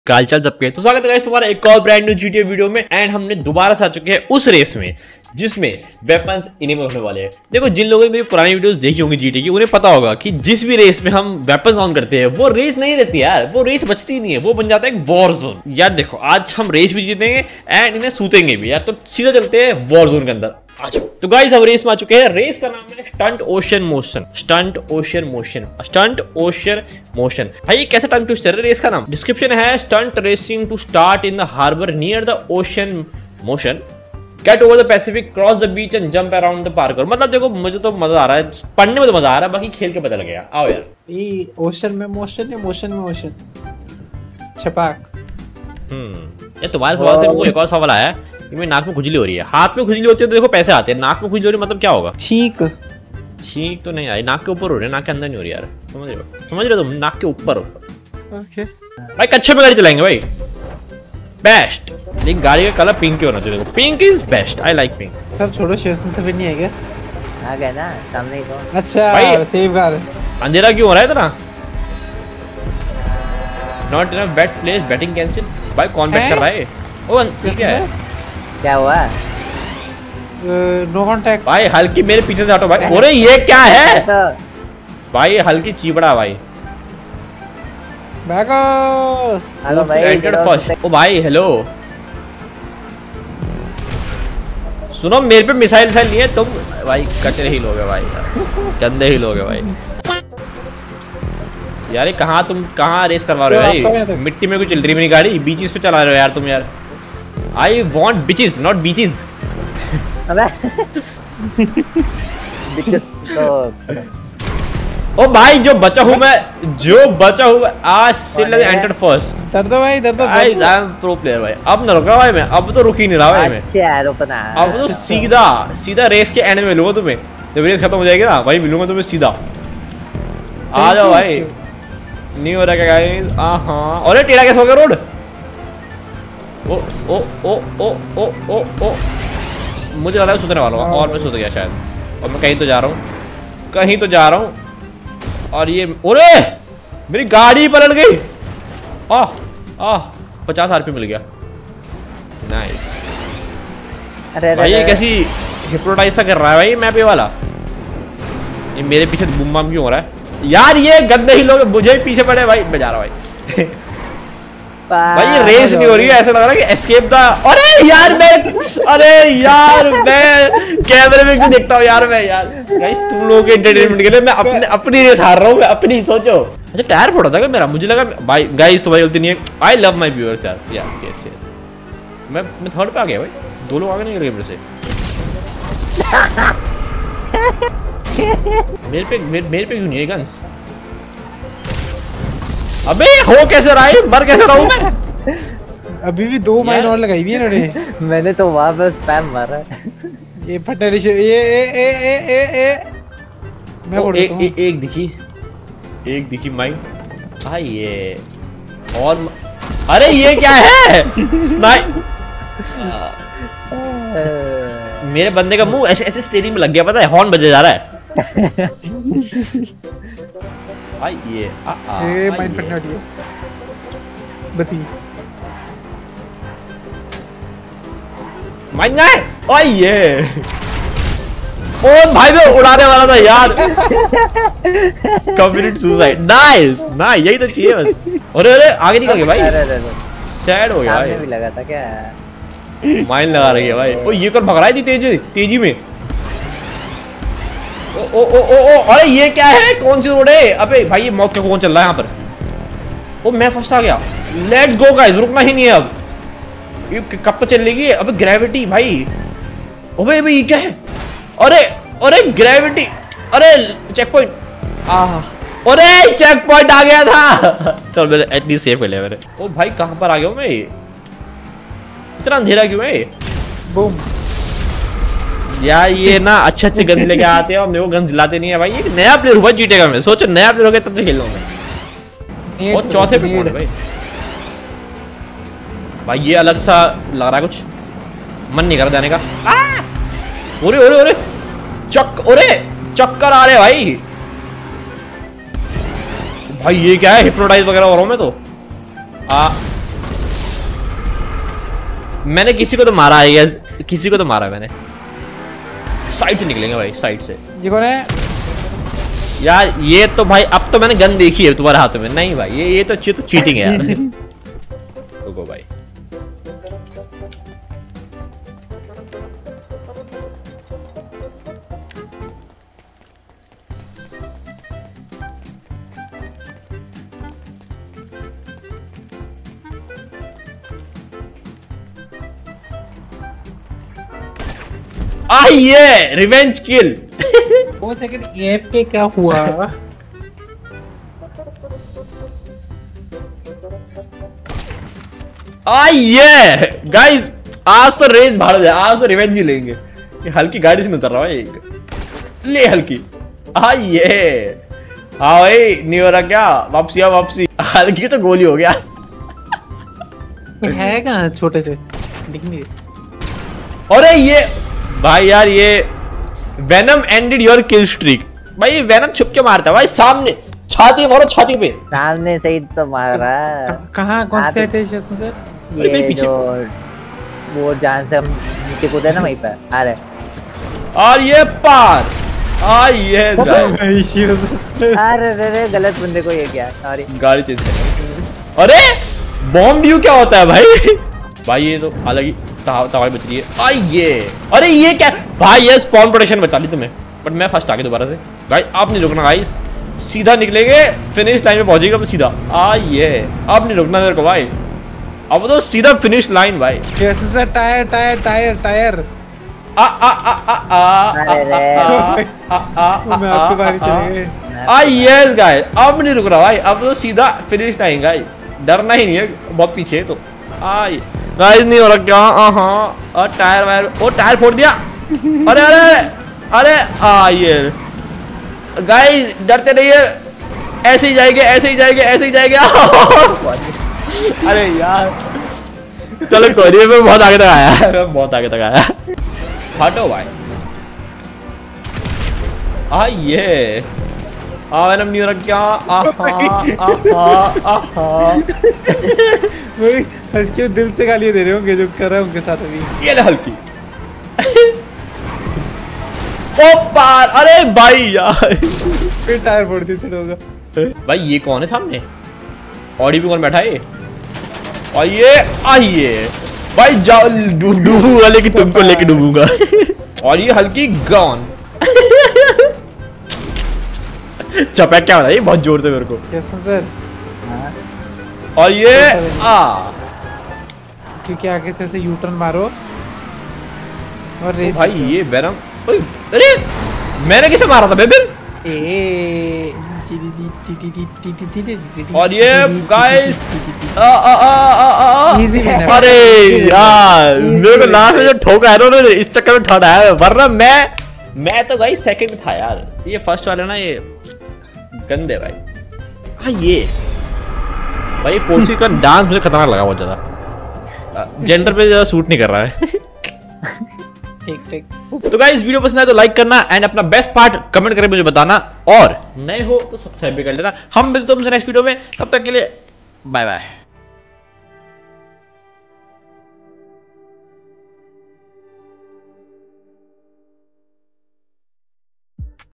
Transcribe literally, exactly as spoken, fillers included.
काल चल सबके तो स्वागत है तुम्हारा एक और ब्रांड न्यू जीटीए वीडियो में। एंड हमने दोबारा से आ चुके हैं उस रेस में जिसमें वेपन्स इनेबल होने वाले हैं। देखो, जिन लोगों ने मेरी पुरानी वीडियोस देखी होंगी जीटीए की, उन्हें पता होगा कि जिस भी रेस में हम वेपन्स ऑन करते हैं वो रेस नहीं रहती यार, वो रेस बचती नहीं है, वो बन जाता है एक वॉर जोन। यार देखो, आज हम रेस भी जीतेंगे एंड इन्हें सूतेंगे भी यार, तो सीधा चलते हैं वॉर जोन के अंदर। तो गाइस अब रेस में आ चुके हैं। रेस का नाम है stunt ocean motion. Stunt ocean motion stunt ocean motion भाई ये कैसा टंग ट्विस्टर है रेस का नाम। डिस्क्रिप्शन है stunt racing to start in the harbour near the ocean motion, get over the Pacific, cross the beach and jump around the parker. मतलब देखो, मुझे तो मजा आ रहा है, पढ़ने में तो मजा आ रहा है, बाकी खेल के पता लग गया। आओ यार, ये ओशन में मोशन या मोशन में ओशन छपाक। हम्म ये तुम्हारे सवाल से मुझे एक और सवाल आया है। मेरी नाक में खुजली हो रही है, हाथ में खुजली होती है तो देखो पैसे आते हैं, नाक में खुजली हो रही है मतलब क्या होगा? छींक। छींक तो नहीं आई, नाक के ऊपर हो रही है, नाक के अंदर नहीं हो रही यार। समझ रहे हो समझ रहे हो तुम? नाक के ऊपर ऊपर। ओके भाई कच्चे में गाड़ी चलाएंगे भाई, बेस्ट। लेकिन गाड़ी का कलर पिंक ही होना चाहिए। देखो, pink is best, I like pink. सब छोड़ो, शेषन से भी नहीं है क्या? आ गए ना सामने ही तो। अच्छा भाई सेफ कार। अंधेरा क्यों हो रहा है इतना? Not in a bet place, batting cancel. भाई कौन बैट कर रहा है? ओ ठीक है, क्या हुआ? No contact. भाई हल्की मेरे पीछे से हटो भाई। अरे ये क्या है तो भाई? हल्की चीबड़ा भाई। बैको हेलो भाई, एंटर्ड फर्स्ट। ओ भाई हेलो, सुनो मेरे पे मिसाइल मिसाइल नहीं है तुम भाई, कचरे ही लोगे भाई यार, गंदे ही लोगे भाई यार। ये कहाँ तुम कहाँ रेस करवा रहे हो भाई? मिट्टी में कोई चल रही मेरी गाड़ी, बीचेस पे चला रहे हो यार तुम यार। I want bitches not beaches. अबे बिचेस तो ओ भाई जो बचा हूँ मैं, जो बचा हूँ मैं आज से एंटर्ड फर्स्ट। दर दो भाई, दर दो। आई एम प्रो प्लेयर भाई। अब न रुका भाई मैं, अब तो रुक ही नहीं रहा भाई मैं। अच्छा रुकना। अब तो सीधा सीधा रेस के एंड में मिलूंगा तुम्हें, जब रेस खत्म हो जाएगी ना भाई, मिलूंगा तुम्हें सीधा। आ जाओ भाई। नहीं हो रहा क्या गाइस? हाँ, अरे टेढ़ा कैसे हो गया रोड? ओ ओ ओ ओ ओ ओ ओ मुझे लग रहा है सुधरने वाला हूँ और मैं सुध गया शायद, और मैं कहीं तो जा रहा हूँ, कहीं तो जा रहा हूँ। और ये अरे मेरी गाड़ी पलट गई। आह आह पचास आरपी मिल गया, नाइस। अरे भाई ये कैसी हिप्नोटाइज सा कर रहा है भाई मैप ये वाला। ये मेरे पीछे बूम बम क्यों हो रहा है यार? ये गंदे ही लोग मुझे ही पीछे पड़े भाई। मैं जा रहा भाई भाई ये रेस नहीं हो रही है, ऐसा लग रहा है कि एस्केप द। अरे यार मैं अरे यार मैं कैमरे में क्यों देखता हूँ यार मैं यार। गाइस तुम लोगों के एंटरटेनमेंट के लिए मैं अपने अपनी रेस हार रहा हूँ, मैं अपनी। सोचो, अच्छा टायर फोड़ा था क्या मेरा? मुझे लगा भाई। गाइस तुम्हारी गलती नहीं है, आई लव माय व्यूअर्स यार। यस यस यस, मैं मैं थर्ड पे आ गया भाई, दो लोग आगे निकल गए मेरे से। मेरे पे मेरे, मेरे पे क्यों नहीं है गन्स? अबे हो कैसे रहा है, मर कैसे रहा हूं मैं? अभी भी दो माइन और लगाई हुई है इन्होंने। मैंने तो वहां पे स्पैम मारा है। ये फटे ये ए ए ए ए ए मैं बोल रहा हूं एक दिखी, एक दिखी माइन। हां ये और अरे ये क्या है? स्नाइप। मेरे बंदे का मुंह ऐसे ऐसे स्टीयरिंग में लग गया, पता है? हॉर्न बजे जा रहा है। भाई ये आ आ ए माइन फटने वाली है, बची माइन ना। ओए ये ओ भाई मैं उड़ाने वाला था यार। कम्युनिटी सुसाइड, नाइस नाइस, यही तो चाहिए बस। अरे अरे आगे निकल गए भाई, सैड हो गया भाई। भी लगा था क्या? माइन लगा रही है भाई। ओ ये कौन भग रहा है इतनी तेजी तेजी में? ओ ओ ओ ओ ओ अरे ये क्या है? कौन सी रोड है? अबे भाई ये मौत का कौन चल रहा है यहाँ पर? ओ मैं फर्स्ट आ गया। लेट्स गो गाइस, रुकना ही नहीं है अब। ये कब तक चलेगी? अबे ग्रेविटी भाई। अबे अबे ये क्या है? अरे अरे ग्रेविटी, अरे चेक पॉइंट। आह अरे चेक पॉइंट आ गया था। चल मेरे एटलीस्ट सेफ मिले मेरे। ओ भाई कहाँ पर आ गया हूँ मैं? इतना अंधेरा क्यों है? बूम यार ये ना अच्छे अच्छे गन लेके आते हैं और मेरे को गन दिलाते नहीं है भाई। ये नया प्लेयर हुआ जीतेगा मैं, सोचो नया प्लेयर हो गया तब से खेल रहा हूँ मैं। और चौथे पे कौन है भाई? भाई ये अलग सा लग रहा है, कुछ मन नहीं कर जाने का। ओरे ओरे ओरे चक ओरे चक्कर आ रहे भाई। भाई ये क्या है? हिप्नोटाइज वगैरह हो रहा हूँ मैं तो। आ मैंने किसी को तो मारा है यस, किसी को तो मारा है मैंने। साइड से निकलेंगे भाई, साइड से। ये कौन है? यार ये तो भाई अब तो मैंने गन देखी है तुम्हारे हाथ में। नहीं भाई ये ये तो ची, तो चीटिंग है यार। रुको भाई, आइए रिवेंज किल। वो सेकंड एफ के क्या हुआ? आइए गाइस, आज तो रेस भाड़ जाए, आज तो रिवेंज ही लेंगे। ये हल्की गाड़ी से नहीं उतर रहा भाई, ले हल्की। आइए हाँ भाई, नहीं हो रहा क्या? वापसी आओ वापसी। हल्की तो गोली हो गया। है कहाँ छोटे से दिख नहीं? अरे ये भाई यार, ये Venom ended your kill streak. भाई ये वेनम छुप के मारता है भाई, सामने छाती मारो, छाती पे सामने से ही तो मारा। कहाँ कौन आप- से थे शेषन सर? अरे भाई ये पीछे। जो वो जहाँ से हम नीचे कूदे ना वहीं पे आ रहे। और ये पार। आइए अरे रे रे गलत बंदे को ये क्या? सॉरी। गाड़ी चेंज कर। अरे बॉम्ब ड्यू क्या होता है भाई? भाई ये तो अलग ही तबाही बच रही है। आइए, अरे ये क्या भाई? ये स्पॉन प्रोटेक्शन बचा ली तुम्हें, बट मैं फर्स्ट आ गया दोबारा से। गाइस आप नहीं रुकना गाइस, सीधा निकलेंगे, फिनिश लाइन में पहुंचेगा अब सीधा। आइए अब नहीं रुकना मेरे को भाई, अब तो सीधा फिनिश लाइन भाई। Sheshan sir tyre tyre tyre tyre. आ आ आ आ आ आ अरे रे। आ आ आ मैं आपके बारे चले गए। आइए गाइस अब नहीं रुक रहा भाई, अब तो सीधा फिनिश लाइन गाइस, डरना ही नहीं है, बहुत पीछे है तो। आइए गाइस, नहीं हो रहा क्या? हाँ और टायर वायर, ओ टायर फोड़ दिया। अरे अरे अरे आइए गाइस, डरते नहीं है, ऐसे ही जाएंगे, ऐसे ही जाएंगे, ऐसे ही जाएंगे। अरे यार चलो कोई नहीं, मैं बहुत आगे तक आया, मैं बहुत आगे तक आया। हटो भाई। आइए हाँ मैंने नहीं हो रहा क्या? आहा आहा आहा। वही हंस के दिल से गालियाँ दे रहे होंगे जो कर रहे हैं उनके साथ अभी। ये ले हल्की। ओ पार। अरे भाई यार, फिर टायर फोड़ दी सिर्फ होगा। भाई ये कौन है सामने? ऑडी पे कौन बैठा है? आइए आइए भाई, जाओ डूबूंगा, लेकिन तुमको लेके डूबूंगा। और ये हल्की गॉन। चपैक क्या बताइए बहुत जोर से मेरे को। शेषन सर और ये आ क्योंकि आगे से ऐसे यू टर्न मारो और रेस। भाई ये बैरम, अरे मैंने किसे मारा था बेबिल? ए और ये गाइस आ आ आ आ आ Easy winner। अरे यार मेरे को लास्ट में जो ठोका है ना उन्होंने, इस चक्कर में ठोड़ा है, वरना मैं मैं तो गाइस सेकंड में था यार। ये फर्स्ट वाले ना ये गंदे भाई। हाँ ये भाई फोर्सी का डांस मुझे खतरनाक लगा बहुत ज्यादा, जेंडर पे ज्यादा सूट नहीं कर रहा है। ठीक ठीक। तो गाइस वीडियो पसंद आए तो लाइक करना एंड अपना बेस्ट पार्ट कमेंट करके मुझे बताना, और नए हो तो सब्सक्राइब भी कर लेना। हम मिलते हैं तुमसे नेक्स्ट वीडियो में, तब तक के लिए बाय बाय।